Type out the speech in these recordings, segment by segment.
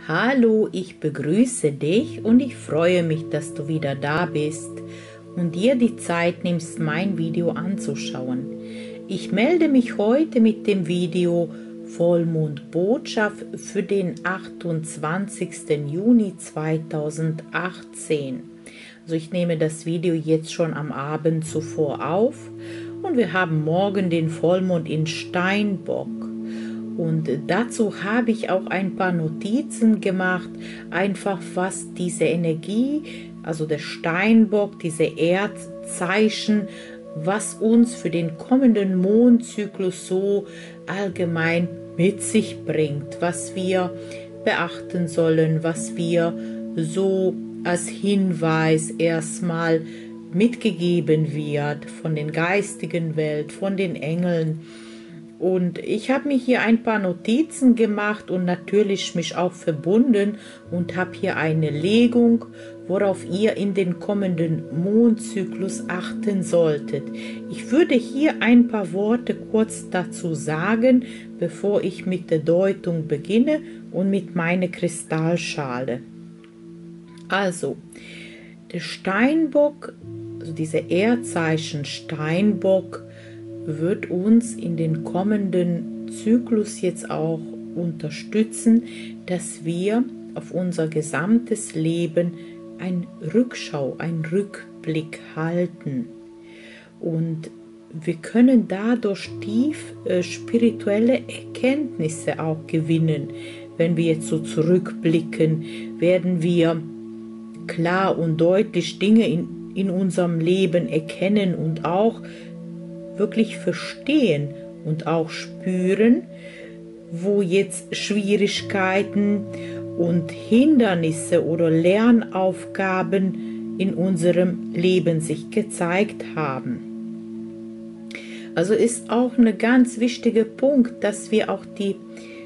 Hallo, ich begrüße dich und ich freue mich, dass du wieder da bist und dir die Zeit nimmst, mein Video anzuschauen. Ich melde mich heute mit dem Video Vollmondbotschaft für den 28. Juni 2018. Also ich nehme das Video jetzt schon am Abend zuvor auf und wir haben morgen den Vollmond in Steinbock. Und dazu habe ich auch ein paar Notizen gemacht, einfach was diese Energie, also der Steinbock, diese Erdzeichen, was uns für den kommenden Mondzyklus so allgemein mit sich bringt, was wir beachten sollen, was wir so als Hinweis erstmal mitgegeben wird von den geistigen Welt, von den Engeln. Und ich habe mir hier ein paar Notizen gemacht und natürlich mich auch verbunden und habe hier eine Legung, worauf ihr in den kommenden Mondzyklus achten solltet. Ich würde hier ein paar Worte kurz dazu sagen, bevor ich mit der Deutung beginne und mit meiner Kristallschale. Also, der Steinbock, also diese Erdzeichen Steinbock, wird uns in den kommenden Zyklus jetzt auch unterstützen, dass wir auf unser gesamtes Leben einen Rückblick halten. Und wir können dadurch tief spirituelle Erkenntnisse auch gewinnen. Wenn wir jetzt so zurückblicken, werden wir klar und deutlich Dinge in unserem Leben erkennen und auch wirklich verstehen und auch spüren, wo jetzt Schwierigkeiten und Hindernisse oder Lernaufgaben in unserem Leben sich gezeigt haben. Also ist auch ein ganz wichtiger Punkt, dass wir auch die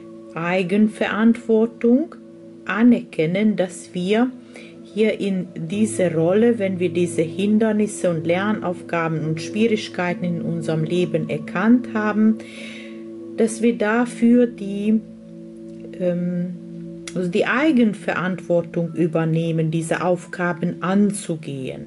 Eigenverantwortung anerkennen, dass wir hier in diese Rolle, wenn wir diese Hindernisse und Lernaufgaben und Schwierigkeiten in unserem Leben erkannt haben, dass wir dafür die Eigenverantwortung übernehmen, diese Aufgaben anzugehen.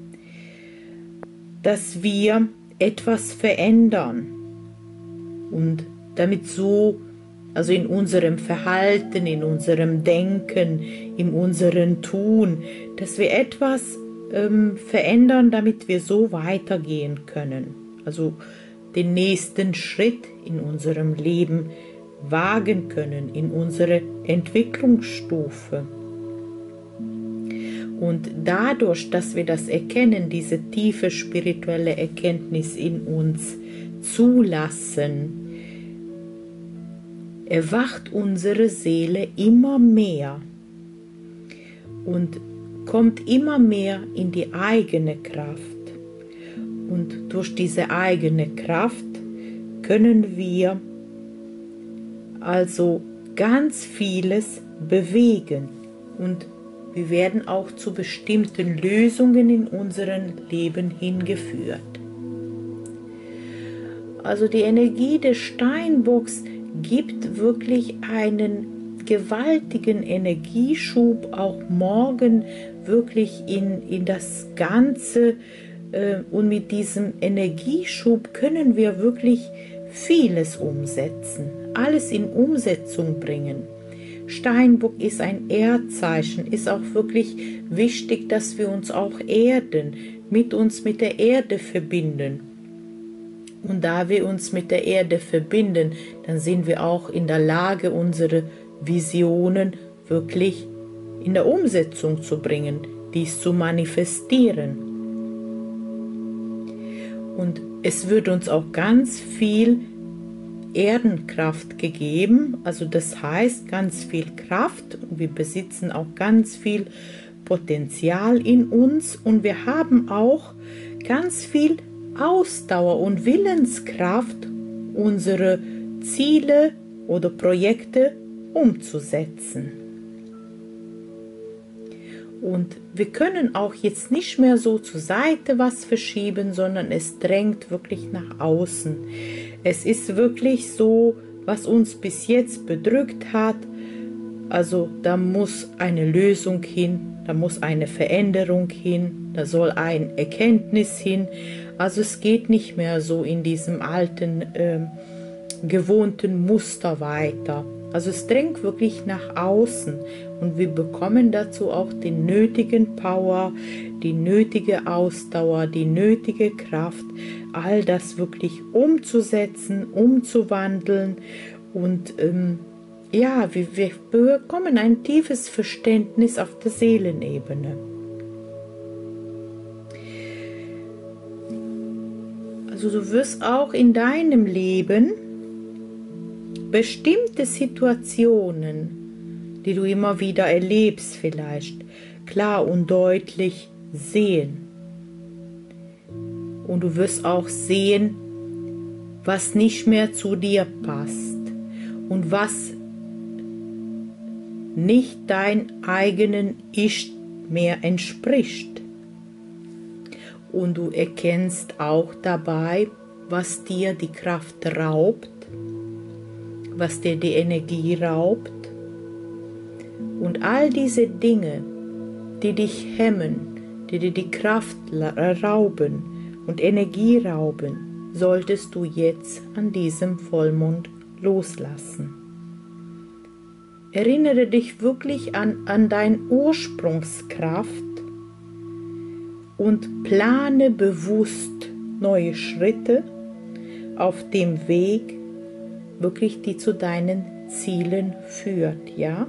Dass wir etwas verändern und damit so, also in unserem Verhalten, in unserem Denken, in unserem Tun, dass wir etwas verändern, damit wir so weitergehen können. Also den nächsten Schritt in unserem Leben wagen können, in unsere Entwicklungsstufe. Und dadurch, dass wir das erkennen, diese tiefe spirituelle Erkenntnis in uns zulassen, erwacht unsere Seele immer mehr und kommt immer mehr in die eigene Kraft. Und durch diese eigene Kraft können wir also ganz vieles bewegen und wir werden auch zu bestimmten Lösungen in unserem Leben hingeführt. Also die Energie des Steinbocks gibt wirklich einen gewaltigen Energieschub, auch morgen wirklich in das Ganze. Und mit diesem Energieschub können wir wirklich vieles umsetzen, alles in Umsetzung bringen. Steinbock ist ein Erdzeichen, ist auch wirklich wichtig, dass wir uns auch erden, uns mit der Erde verbinden. Und da wir uns mit der Erde verbinden, dann sind wir auch in der Lage, unsere Visionen wirklich in der Umsetzung zu bringen, dies zu manifestieren. Und es wird uns auch ganz viel Erdenkraft gegeben, also das heißt ganz viel Kraft und wir besitzen auch ganz viel Potenzial in uns und wir haben auch ganz viel Ausdauer und Willenskraft, unsere Ziele oder Projekte umzusetzen. Und wir können auch jetzt nicht mehr so zur Seite was verschieben, sondern es drängt wirklich nach außen. Es ist wirklich so, was uns bis jetzt bedrückt hat, Also da muss eine Lösung hin, da muss eine Veränderung hin, da soll ein Erkenntnis hin. Also es geht nicht mehr so in diesem alten, gewohnten Muster weiter. Also es drängt wirklich nach außen und wir bekommen dazu auch den nötigen Power, die nötige Ausdauer, die nötige Kraft, all das wirklich umzusetzen, umzuwandeln und ja, wir bekommen ein tiefes Verständnis auf der Seelenebene. Also du wirst auch in deinem Leben bestimmte Situationen, die du immer wieder erlebst, vielleicht klar und deutlich sehen. Und du wirst auch sehen, was nicht mehr zu dir passt und was nicht dein eigenen Ich mehr entspricht. Und du erkennst auch dabei, was dir die Kraft raubt, was dir die Energie raubt. Und all diese Dinge, die dich hemmen, die dir die Kraft rauben und Energie rauben, solltest du jetzt an diesem Vollmond loslassen. Erinnere dich wirklich an deine Ursprungskraft und plane bewusst neue Schritte auf dem Weg, wirklich die zu deinen Zielen führt, ja?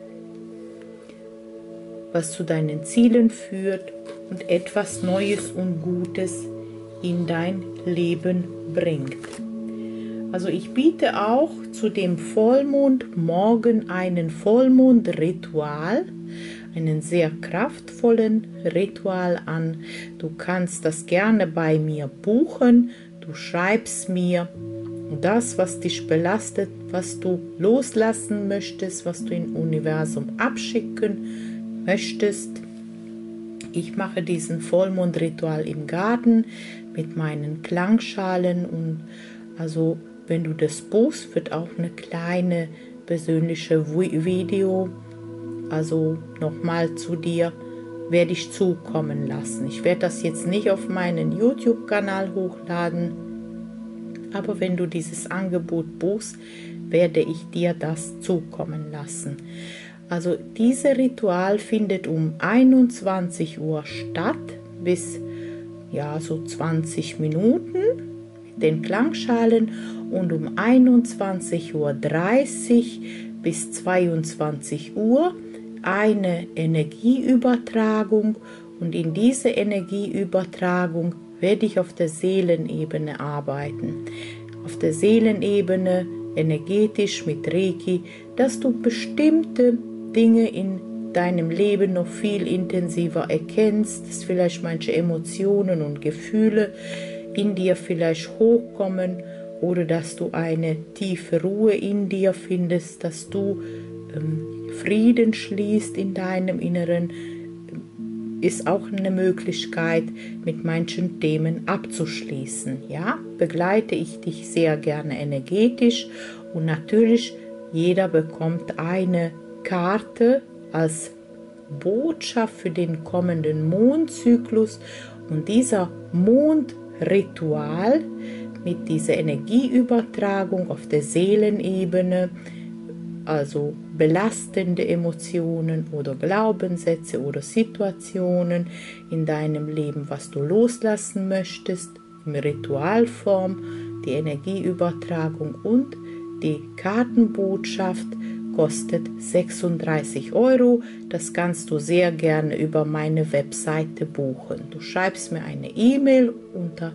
Was zu deinen Zielen führt und etwas Neues und Gutes in dein Leben bringt. Also ich biete auch zu dem Vollmond morgen einen Vollmondritual, einen sehr kraftvollen Ritual an. Du kannst das gerne bei mir buchen. Du schreibst mir das, was dich belastet, was du loslassen möchtest, was du im Universum abschicken möchtest. Ich mache diesen Vollmondritual im Garten mit meinen Klangschalen und also wenn du das buchst, wird auch eine kleine persönliche Video, also nochmal zu dir, werde ich zukommen lassen. Ich werde das jetzt nicht auf meinen YouTube-Kanal hochladen, aber wenn du dieses Angebot buchst, werde ich dir das zukommen lassen. Also dieses Ritual findet um 21 Uhr statt, bis ja so 20 Minuten mit den Klangschalen und um 21:30 Uhr bis 22 Uhr eine Energieübertragung und in dieser Energieübertragung werde ich auf der Seelenebene arbeiten. Auf der Seelenebene energetisch mit Reiki, dass du bestimmte Dinge in deinem Leben noch viel intensiver erkennst, dass vielleicht manche Emotionen und Gefühle in dir vielleicht hochkommen oder dass du eine tiefe Ruhe in dir findest, dass du Frieden schließt in deinem Inneren, ist auch eine Möglichkeit, mit manchen Themen abzuschließen. Ja, begleite ich dich sehr gerne energetisch und natürlich jeder bekommt eine Karte als Botschaft für den kommenden Mondzyklus und dieser Mondritual mit dieser Energieübertragung auf der Seelenebene, also belastende Emotionen oder Glaubenssätze oder Situationen in deinem Leben, was du loslassen möchtest, in Ritualform, die Energieübertragung und die Kartenbotschaft kostet 36 €. Das kannst du sehr gerne über meine Webseite buchen. Du schreibst mir eine E-Mail unter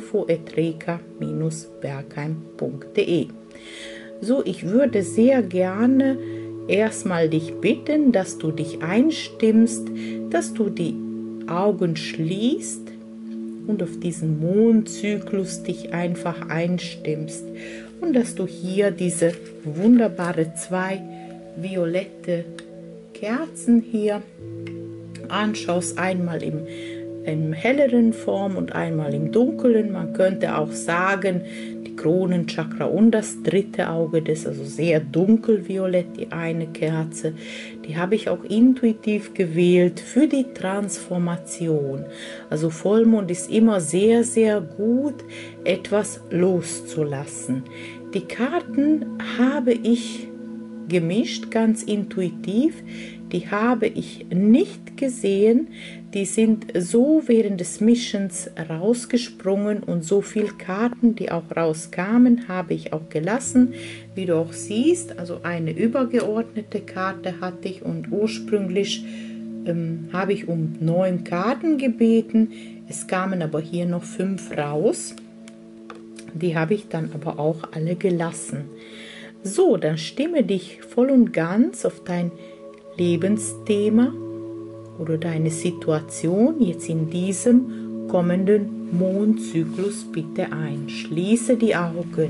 info@reka-bergheim.de. So, ich würde sehr gerne erstmal dich bitten, dass du dich einstimmst, dass du die Augen schließt und auf diesen Mondzyklus dich einfach einstimmst und dass du hier diese wunderbare 2 violette Kerzen hier anschaust, einmal im helleren Form und einmal im dunklen. Man könnte auch sagen, die Kronenchakra und das dritte Auge, das ist also sehr dunkelviolett, die eine Kerze. Die habe ich auch intuitiv gewählt für die Transformation. Also Vollmond ist immer sehr, sehr gut, etwas loszulassen. Die Karten habe ich gemischt, ganz intuitiv. Die habe ich nicht gesehen. Die sind so während des Mischens rausgesprungen und so viele Karten, die auch rauskamen, habe ich auch gelassen. Wie du auch siehst, also eine übergeordnete Karte hatte ich und ursprünglich habe ich um 9 Karten gebeten. Es kamen aber hier noch 5 raus. Die habe ich dann aber auch alle gelassen. So, dann stimme dich voll und ganz auf dein Lebensthema oder deine Situation jetzt in diesem kommenden Mondzyklus bitte ein. Schließe die Augen.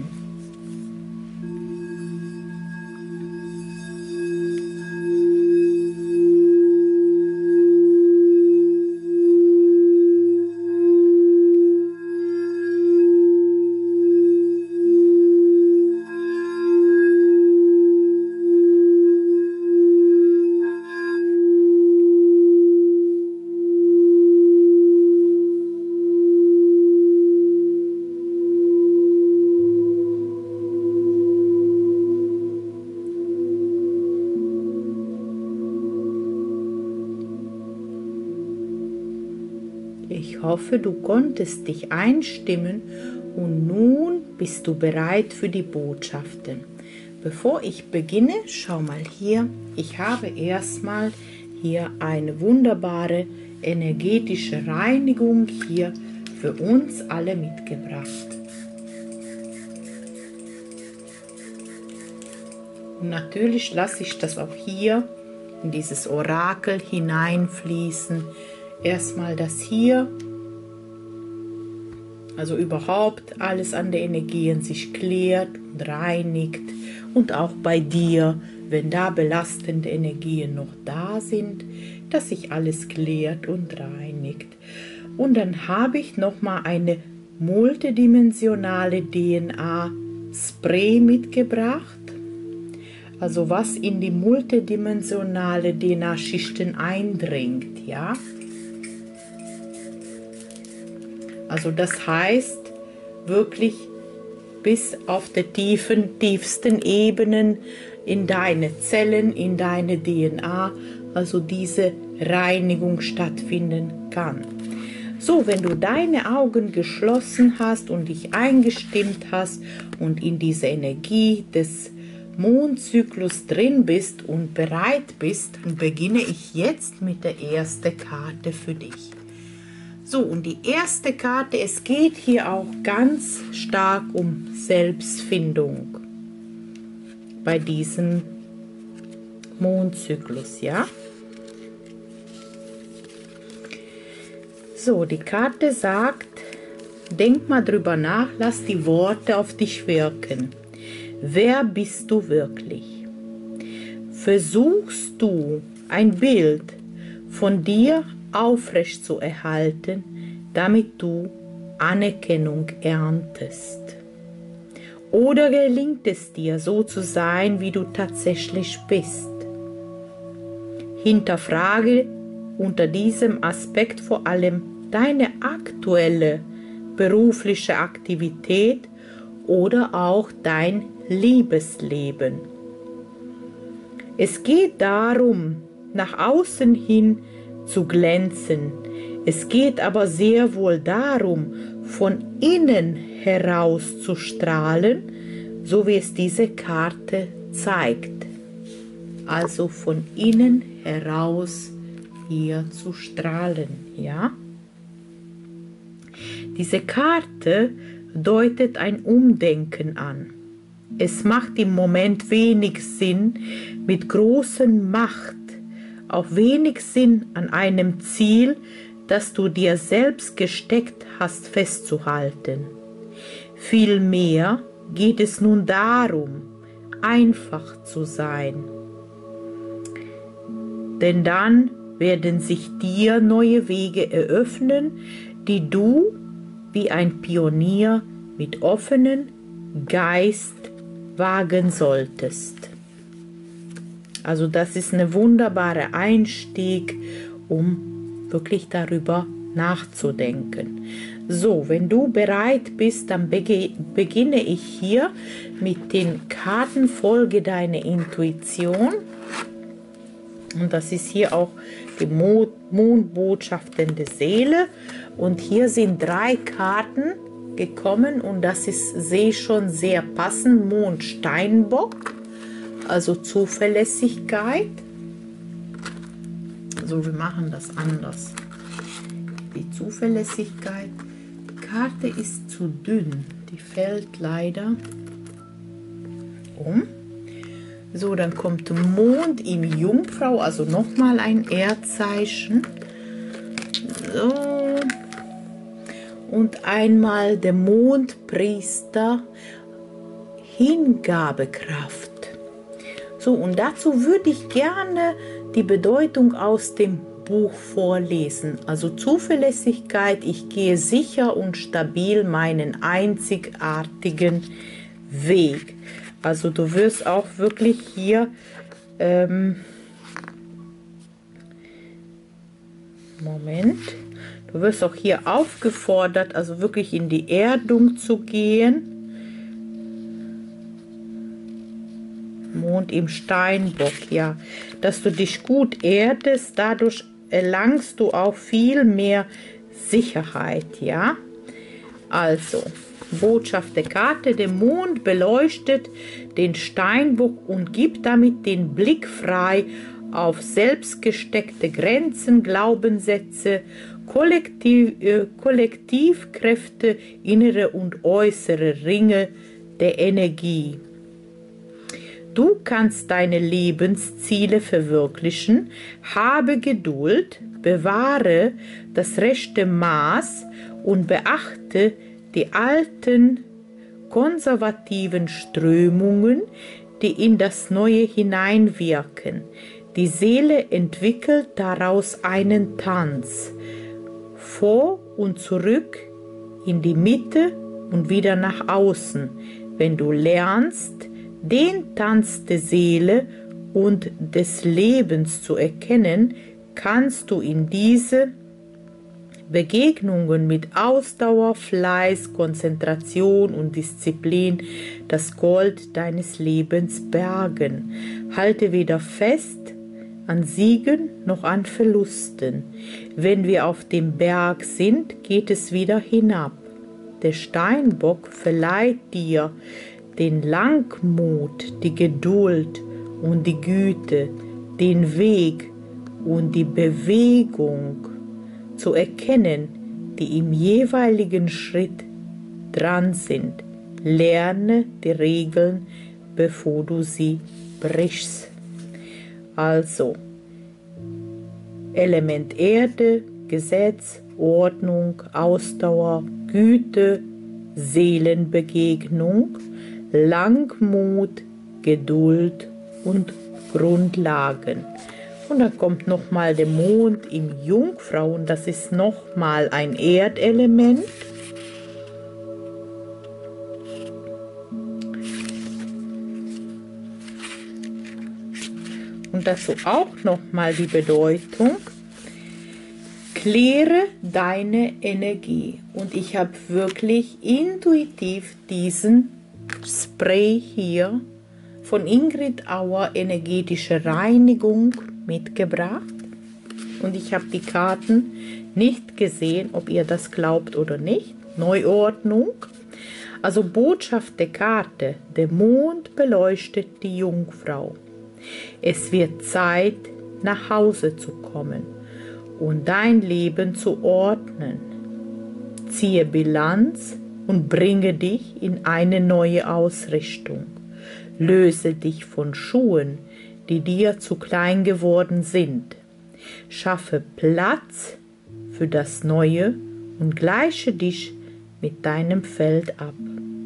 Ich hoffe, du konntest dich einstimmen und nun bist du bereit für die Botschaften. Bevor ich beginne, schau mal hier. Ich habe erstmal hier eine wunderbare energetische Reinigung hier für uns alle mitgebracht. Und natürlich lasse ich das auch hier in dieses Orakel hineinfließen. Erstmal das hier, also überhaupt alles an der Energien sich klärt und reinigt und auch bei dir, wenn da belastende Energien noch da sind, dass sich alles klärt und reinigt. Und dann habe ich nochmal eine multidimensionale DNA-Spray mitgebracht, also was in die multidimensionale DNA-Schichten eindringt, ja. Also das heißt wirklich bis auf die tiefsten Ebenen in deine Zellen, in deine DNA, also diese Reinigung stattfinden kann. So, wenn du deine Augen geschlossen hast und dich eingestimmt hast und in diese Energie des Mondzyklus drin bist und bereit bist, beginne ich jetzt mit der ersten Karte für dich. So, und die erste Karte, es geht hier auch ganz stark um Selbstfindung bei diesem Mondzyklus, ja. So, die Karte sagt, denk mal drüber nach, lass die Worte auf dich wirken. Wer bist du wirklich? Versuchst du ein Bild von dir aufrecht zu erhalten, damit du Anerkennung erntest? Oder gelingt es dir, so zu sein, wie du tatsächlich bist? Hinterfrage unter diesem Aspekt vor allem deine aktuelle berufliche Aktivität oder auch dein Liebesleben. Es geht darum, nach außen hin zu glänzen. Es geht aber sehr wohl darum, von innen heraus zu strahlen, so wie es diese Karte zeigt. Also von innen heraus hier zu strahlen, ja? Diese Karte deutet ein Umdenken an. Es macht im Moment wenig Sinn, mit großen Macht, auch wenig Sinn an einem Ziel, das du dir selbst gesteckt hast, festzuhalten. Vielmehr geht es nun darum, einfach zu sein. Denn dann werden sich dir neue Wege eröffnen, die du wie ein Pionier mit offenen, Geist wagen solltest. Also das ist ein wunderbarer Einstieg, um wirklich darüber nachzudenken. So, wenn du bereit bist, dann beginne ich hier mit den Karten Folge deiner Intuition. Und das ist hier auch die Mondbotschaften der Seele. Und hier sind 3 Karten gekommen und das ist, sehe ich schon, sehr passend. Mond Steinbock, also Zuverlässigkeit. Also wir machen das anders. Die Zuverlässigkeit. Die Karte ist zu dünn. Die fällt leider um. So, dann kommt Mond im Jungfrau, also nochmal ein Erdzeichen. So. Und einmal der Mondpriester, Hingabekraft. So, und dazu würde ich gerne die Bedeutung aus dem Buch vorlesen. Also Zuverlässigkeit, ich gehe sicher und stabil meinen einzigartigen Weg. Also du wirst auch wirklich hier Moment. Du wirst auch hier aufgefordert, also wirklich in die Erdung zu gehen. Mond im Steinbock, ja. Dass du dich gut erdest, dadurch erlangst du auch viel mehr Sicherheit, ja. Also, Botschaft der Karte, der Mond beleuchtet den Steinbock und gibt damit den Blick frei auf selbst gesteckte Grenzen, Glaubenssätze, Kollektivkräfte, innere und äußere Ringe der Energie. Du kannst deine Lebensziele verwirklichen, habe Geduld, bewahre das rechte Maß und beachte die alten konservativen Strömungen, die in das Neue hineinwirken. Die Seele entwickelt daraus einen Tanz, vor und zurück, in die Mitte und wieder nach außen. Wenn du lernst, den Tanz der Seele und des Lebens zu erkennen, kannst du in diese Begegnungen mit Ausdauer, Fleiß, Konzentration und Disziplin das Gold deines Lebens bergen. Halte weder fest an Siegen noch an Verlusten. Wenn wir auf dem Berg sind, geht es wieder hinab. Der Steinbock verleiht dir den Langmut, die Geduld und die Güte, den Weg und die Bewegung zu erkennen, die im jeweiligen Schritt dran sind. Lerne die Regeln, bevor du sie brichst. Also, Element Erde, Gesetz, Ordnung, Ausdauer, Güte, Seelenbegegnung, Langmut, Geduld und Grundlagen. Und dann kommt nochmal der Mond im Jungfrau und das ist nochmal ein Erdelement. Und dazu auch nochmal die Bedeutung. Kläre deine Energie. Und ich habe wirklich intuitiv diesen Spray hier von Ingrid Auer, energetische Reinigung, mitgebracht. Und ich habe die Karten nicht gesehen, ob ihr das glaubt oder nicht. Neuordnung. Also Botschaft der Karte. Der Mond beleuchtet die Jungfrau. Es wird Zeit, nach Hause zu kommen und dein Leben zu ordnen. Ziehe Bilanz und bringe dich in eine neue Ausrichtung. Löse dich von Schuhen, die dir zu klein geworden sind. Schaffe Platz für das Neue und gleiche dich mit deinem Feld ab.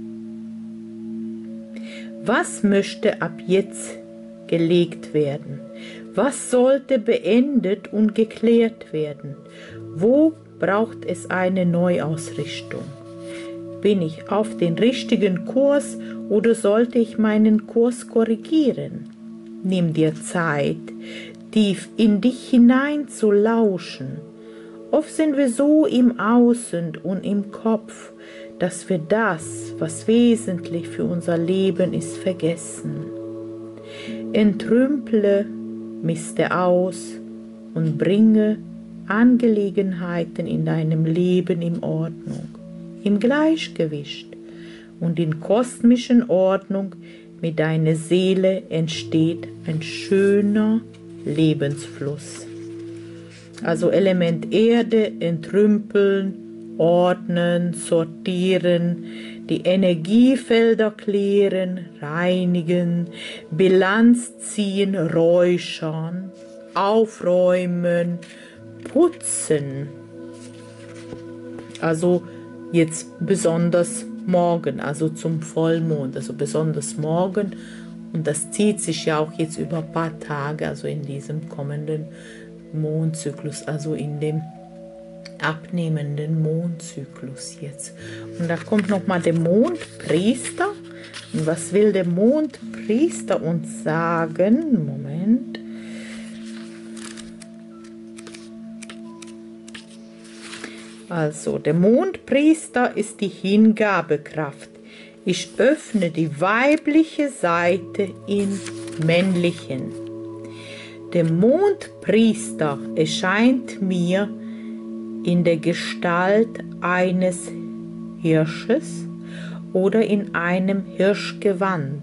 Was möchte ab jetzt gelegt werden? Was sollte beendet und geklärt werden? Wo braucht es eine Neuausrichtung? Bin ich auf den richtigen Kurs oder sollte ich meinen Kurs korrigieren? Nimm dir Zeit, tief in dich hinein zu lauschen. Oft sind wir so im Außen und im Kopf, dass wir das, was wesentlich für unser Leben ist, vergessen. Entrümple, miste aus und bringe Angelegenheiten in deinem Leben in Ordnung, im Gleichgewicht und in kosmischen Ordnung. Mit deiner Seele entsteht ein schöner Lebensfluss. Also Element Erde, entrümpeln, ordnen, sortieren, die Energiefelder klären, reinigen, Bilanz ziehen, räuchern, aufräumen, putzen. Also jetzt besonders morgen, also zum Vollmond, also besonders morgen, und das zieht sich ja auch jetzt über ein paar Tage, also in diesem kommenden Mondzyklus, also in dem abnehmenden Mondzyklus jetzt. Und da kommt nochmal der Mondpriester. Und was will der Mondpriester uns sagen? Moment. Also, der Mondpriester ist die Hingabekraft. Ich öffne die weibliche Seite im Männlichen. Der Mondpriester erscheint mir in der Gestalt eines Hirsches oder in einem Hirschgewand,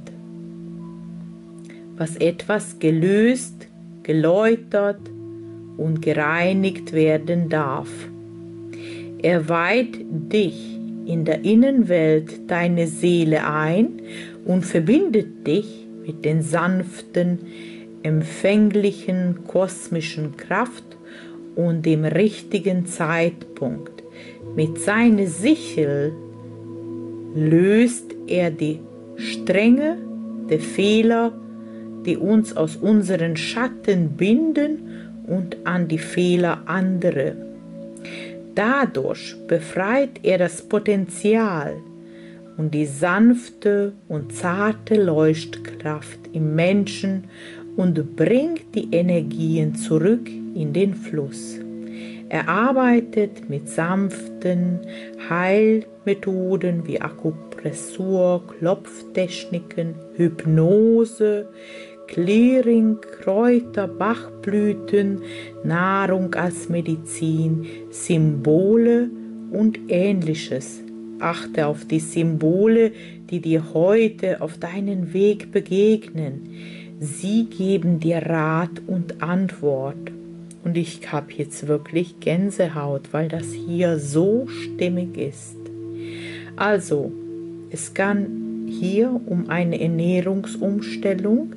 was etwas gelöst, geläutert und gereinigt werden darf. Er weiht dich in der Innenwelt deine Seele ein und verbindet dich mit den sanften, empfänglichen kosmischen Kraft und dem richtigen Zeitpunkt. Mit seiner Sichel löst er die Stränge der Fehler, die uns aus unseren Schatten binden, und an die Fehler anderer. Dadurch befreit er das Potenzial und die sanfte und zarte Leuchtkraft im Menschen und bringt die Energien zurück in den Fluss. Er arbeitet mit sanften Heilmethoden wie Akupressur, Klopftechniken, Hypnose, Clearing, Kräuter, Bachblüten, Nahrung als Medizin, Symbole und Ähnliches. Achte auf die Symbole, die dir heute auf deinen Weg begegnen. Sie geben dir Rat und Antwort. Und ich habe jetzt wirklich Gänsehaut, weil das hier so stimmig ist. Also, es kann hier um eine Ernährungsumstellung,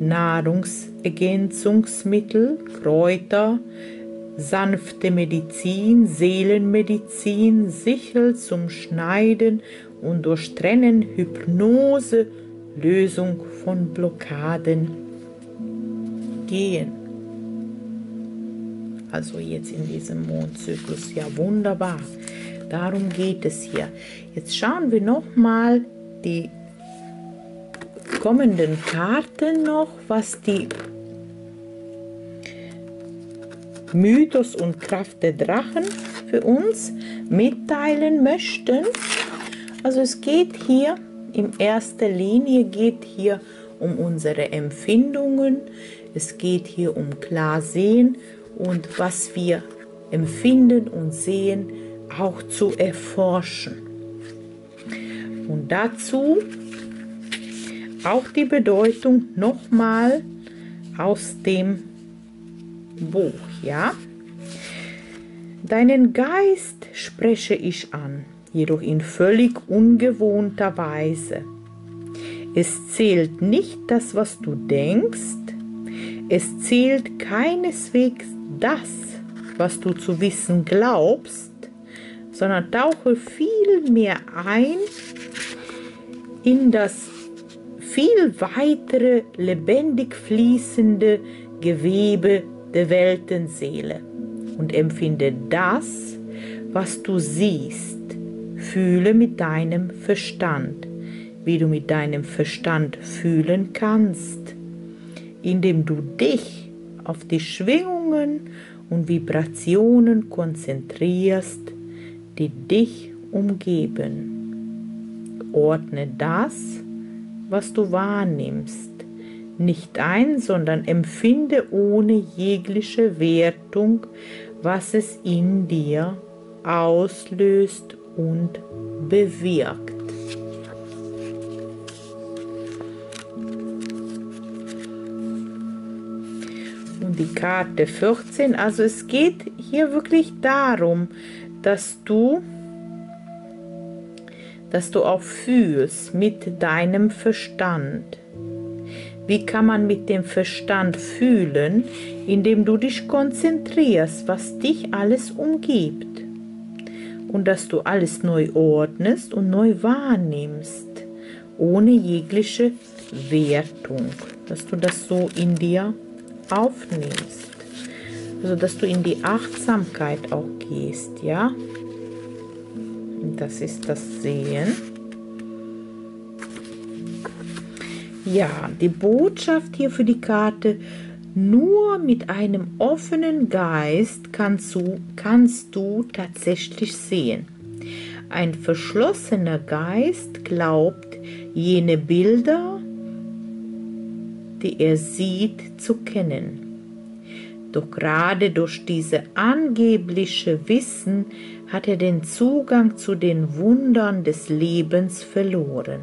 Nahrungsergänzungsmittel, Kräuter, sanfte Medizin, Seelenmedizin, Sichel zum Schneiden und Durchtrennen, Hypnose, Lösung von Blockaden gehen. Also jetzt in diesem Mondzyklus, ja wunderbar. Darum geht es hier. Jetzt schauen wir nochmal die kommenden Karten noch, was die Mythos und Kraft der Drachen für uns mitteilen möchten. Also es geht hier in erster Linie um unsere Empfindungen, es geht hier um Klarsehen und was wir empfinden und sehen, auch zu erforschen. Und dazu auch die Bedeutung nochmal aus dem Buch, ja? Deinen Geist spreche ich an, jedoch in völlig ungewohnter Weise. Es zählt nicht das, was du denkst, es zählt keineswegs das, was du zu wissen glaubst, sondern tauche viel mehr ein in das viel weitere, lebendig fließende Gewebe der Weltenseele und empfinde das, was du siehst, Fühle mit deinem Verstand, wie du mit deinem Verstand fühlen kannst, indem du dich auf die Schwingungen und Vibrationen konzentrierst, die dich umgeben. Ordne das, was du wahrnimmst, nicht ein, sondern empfinde ohne jegliche Wertung, was es in dir auslöst und bewirkt. Und die Karte 14, also es geht hier wirklich darum, dass du auch fühlst mit deinem Verstand. Wie kann man mit dem Verstand fühlen? Indem du dich konzentrierst, was dich alles umgibt. Und dass du alles neu ordnest und neu wahrnimmst, ohne jegliche Wertung. Dass du das so in dir aufnimmst. Also, dass du in die Achtsamkeit auch gehst, ja? Und das ist das Sehen. Ja, die Botschaft hier für die Karte: Nur mit einem offenen Geist kannst du tatsächlich sehen. Ein verschlossener Geist glaubt, jene Bilder, die er sieht, zu kennen. Doch gerade durch diese angebliche Wissen hat er den Zugang zu den Wundern des Lebens verloren.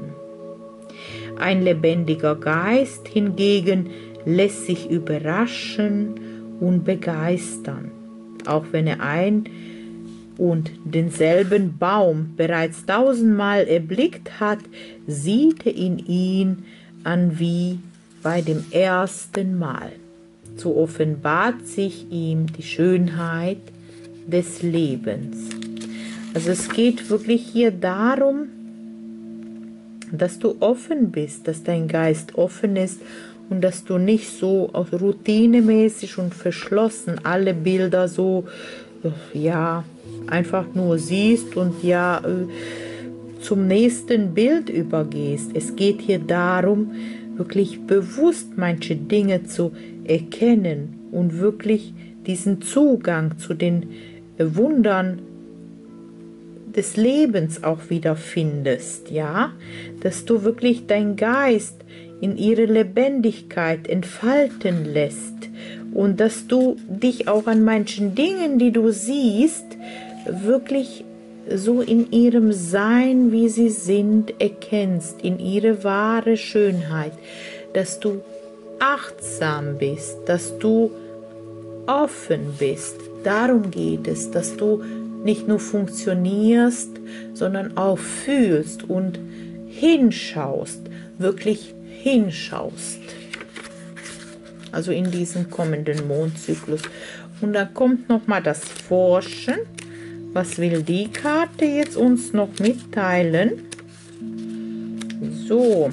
Ein lebendiger Geist hingegen lässt sich überraschen und begeistern. Auch wenn er ein und denselben Baum bereits 1000-mal erblickt hat, sieht er ihn an wie bei dem ersten Mal. So offenbart sich ihm die Schönheit des Lebens. Also es geht wirklich hier darum, dass du offen bist, dass dein Geist offen ist und dass du nicht so routinemäßig und verschlossen alle Bilder so, ja, einfach nur siehst und ja, zum nächsten Bild übergehst. Es geht hier darum, wirklich bewusst manche Dinge zu erkennen und wirklich diesen Zugang zu den Wundern des Lebens auch wieder findest, ja, dass du wirklich dein Geist in ihre Lebendigkeit entfalten lässt und dass du dich auch an manchen Dingen, die du siehst, wirklich so in ihrem Sein, wie sie sind, erkennst, in ihre wahre Schönheit, dass du achtsam bist, dass du offen bist. Darum geht es, dass du nicht nur funktionierst, sondern auch fühlst und hinschaust, wirklich hinschaust. Also in diesem kommenden Mondzyklus. Und dann kommt nochmal das Forschen. Was will die Karte jetzt uns noch mitteilen? So.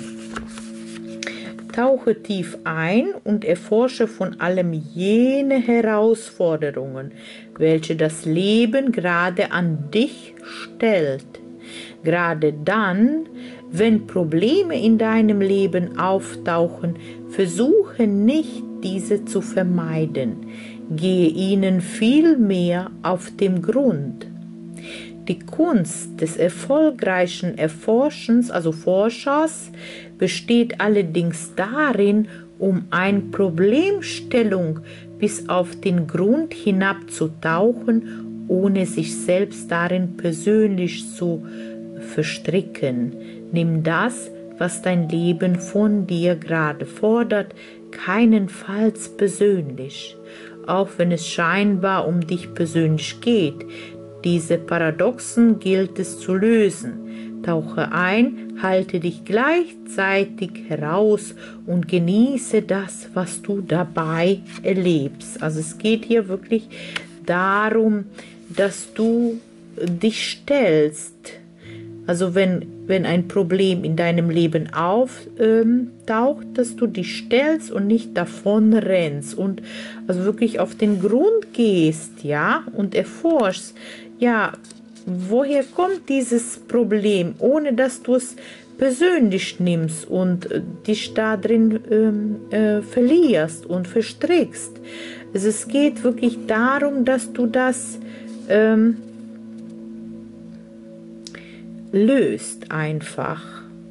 Tauche tief ein und erforsche von allem jene Herausforderungen, welche das Leben gerade an dich stellt. Gerade dann, wenn Probleme in deinem Leben auftauchen, versuche nicht, diese zu vermeiden. Gehe ihnen vielmehr auf den Grund. Die Kunst des erfolgreichen Erforschens, also Forschers, besteht allerdings darin, um eine Problemstellung bis auf den Grund hinabzutauchen, ohne sich selbst darin persönlich zu verstricken. Nimm das, was dein Leben von dir gerade fordert, keinenfalls persönlich, auch wenn es scheinbar um dich persönlich geht. Diese Paradoxen gilt es zu lösen. Tauche ein, halte dich gleichzeitig heraus und genieße das, was du dabei erlebst. Also es geht hier wirklich darum, dass du dich stellst. Also wenn ein Problem in deinem Leben auftaucht, dass du dich stellst und nicht davon rennst und also wirklich auf den Grund gehst, ja, und erforschst, ja, woher kommt dieses Problem, ohne dass du es persönlich nimmst und dich da drin verlierst und verstrickst. Also es geht wirklich darum, dass du das löst einfach.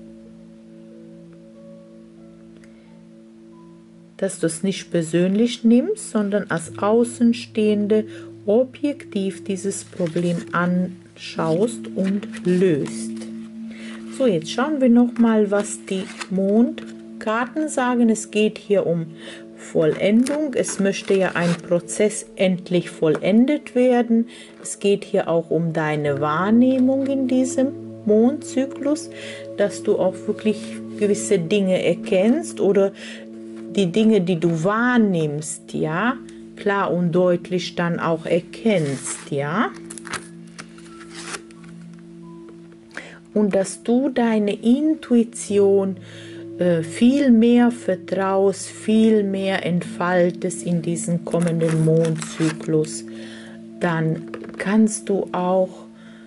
Dass du es nicht persönlich nimmst, sondern als Außenstehende objektiv dieses Problem anschaust und löst. So, jetzt schauen wir noch mal, was die Mondkarten sagen. Es geht hier um Vollendung. Es möchte ja ein Prozess endlich vollendet werden. Es geht hier auch um deine Wahrnehmung in diesem Mondzyklus, dass du auch wirklich gewisse Dinge erkennst oder die Dinge, die du wahrnimmst, ja, klar und deutlich dann auch erkennst, ja. Und dass du deine Intuition viel mehr vertraust, viel mehr entfaltest in diesen kommenden Mondzyklus, dann kannst du auch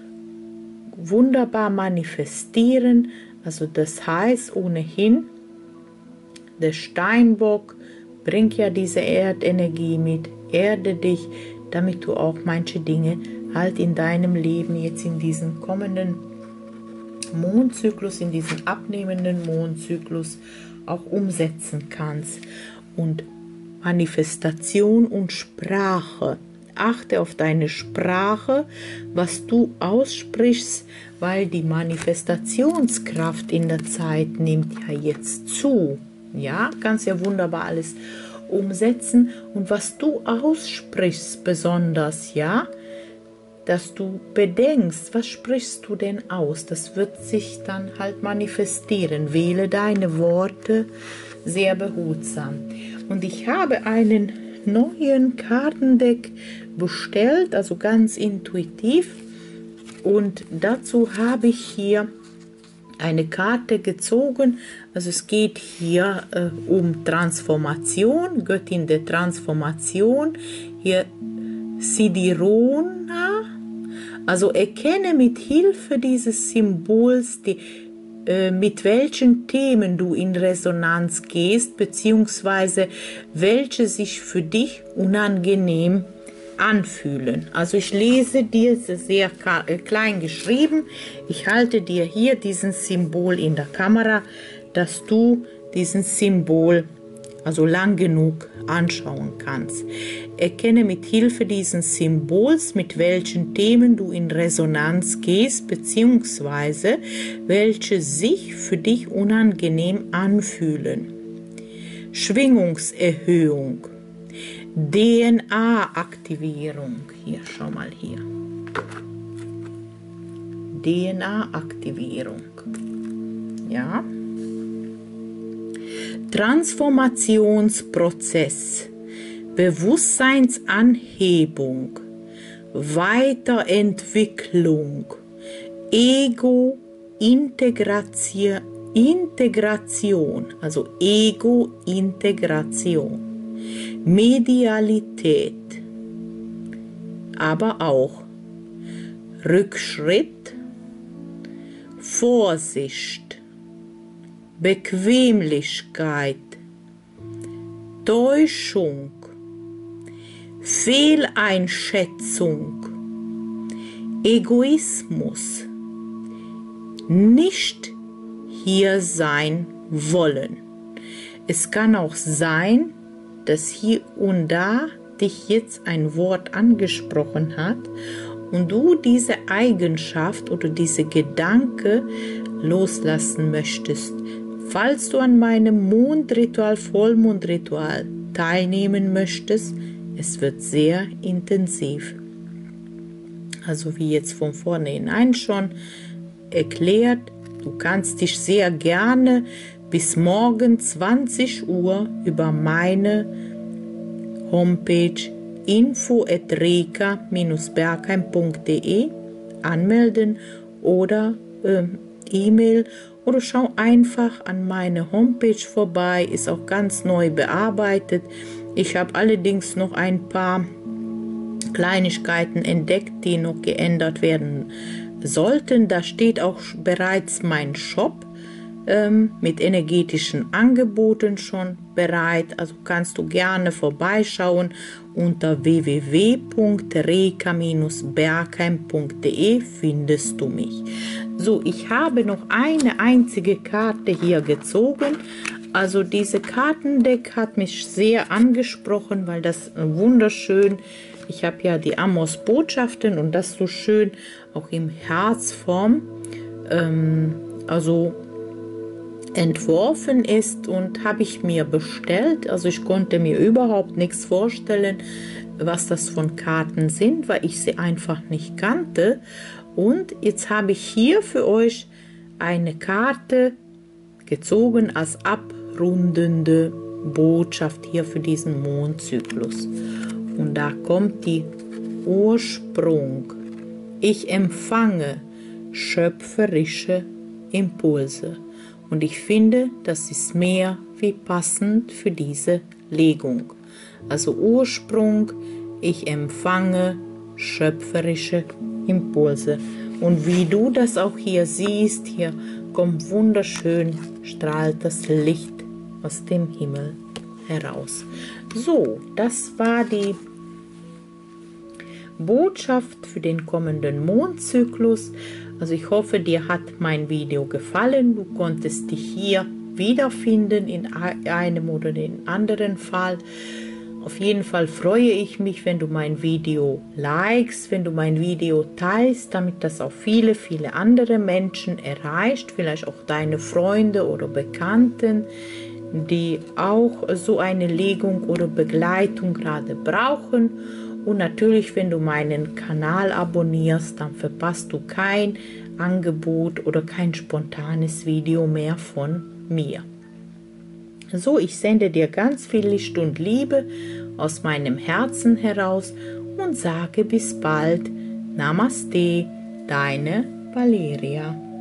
wunderbar manifestieren. Also das heißt ohnehin, der Steinbock bringt ja diese Erdenergie mit, erde dich, damit du auch manche Dinge halt in deinem Leben jetzt in diesem kommenden Mondzyklus, in diesem abnehmenden Mondzyklus auch umsetzen kannst. Und Manifestation und Sprache. Achte auf deine Sprache, was du aussprichst, weil die Manifestationskraft in der Zeit nimmt ja jetzt zu. Ja, kannst ja wunderbar alles umsetzen. Und was du aussprichst besonders, ja, dass du bedenkst, was sprichst du denn aus? Das wird sich dann halt manifestieren. Wähle deine Worte sehr behutsam. Und ich habe einen neuen Kartendeck bestellt, also ganz intuitiv. Und dazu habe ich hier eine Karte gezogen. Also es geht hier um Transformation, Göttin der Transformation. Hier Sidirona. Also erkenne mit Hilfe dieses Symbols, mit welchen Themen du in Resonanz gehst, beziehungsweise welche sich für dich unangenehm anfühlen. Also ich lese dir sehr klein geschrieben. Ich halte dir hier diesen Symbol in der Kamera, dass du diesen Symbol also lang genug anschauen kannst. Erkenne mit Hilfe dieses Symbols, mit welchen Themen du in Resonanz gehst, beziehungsweise welche sich für dich unangenehm anfühlen. Schwingungserhöhung, DNA-Aktivierung. Hier, schau mal hier. DNA-Aktivierung. Ja. Transformationsprozess, Bewusstseinsanhebung, Weiterentwicklung, Ego-Integration, also Ego-Integration, Medialität, aber auch Rückschritt, Vorsicht, Bequemlichkeit, Täuschung, Fehleinschätzung, Egoismus, nicht hier sein wollen. Es kann auch sein, dass hier und da dich jetzt ein Wort angesprochen hat und du diese Eigenschaft oder diese Gedanke loslassen möchtest. Falls du an meinem Mondritual, Vollmondritual teilnehmen möchtest, es wird sehr intensiv. Also wie jetzt von vornherein schon erklärt, du kannst dich sehr gerne bis morgen 20 Uhr über meine Homepage info@reka-bergheim.de anmelden oder E-Mail oder schau einfach an meine Homepage vorbei, ist auch ganz neu bearbeitet. Ich habe allerdings noch ein paar Kleinigkeiten entdeckt, die noch geändert werden sollten. Da steht auch bereits mein Shop mit energetischen Angeboten schon bereit. Also kannst du gerne vorbeischauen unter www.reka-bergheim.de findest du mich. So, ich habe noch eine einzige Karte hier gezogen. Also diese Kartendeck hat mich sehr angesprochen, weil das wunderschön, ich habe ja die Amos Botschaften und das so schön auch im Herzform, also entworfen ist, und habe ich mir bestellt. Also ich konnte mir überhaupt nichts vorstellen, was das von Karten sind, weil ich sie einfach nicht kannte. Und jetzt habe ich hier für euch eine Karte gezogen als abrundende Botschaft hier für diesen Mondzyklus. Und da kommt die Ursprung. Ich empfange schöpferische Impulse. Und ich finde, das ist mehr wie passend für diese Legung. Also Ursprung, ich empfange schöpferische Impulse. Und wie du das auch hier siehst, hier kommt wunderschön, strahlt das Licht aus dem Himmel heraus. So, das war die Botschaft für den kommenden Mondzyklus. Also ich hoffe, dir hat mein Video gefallen. Du konntest dich hier wiederfinden in einem oder den anderen Fall. Auf jeden Fall freue ich mich, wenn du mein Video likest, wenn du mein Video teilst, damit das auch viele, viele andere Menschen erreicht, vielleicht auch deine Freunde oder Bekannten, die auch so eine Legung oder Begleitung gerade brauchen. Und natürlich, wenn du meinen Kanal abonnierst, dann verpasst du kein Angebot oder kein spontanes Video mehr von mir. So, ich sende dir ganz viel Licht und Liebe aus meinem Herzen heraus und sage bis bald. Namaste, deine Valeria.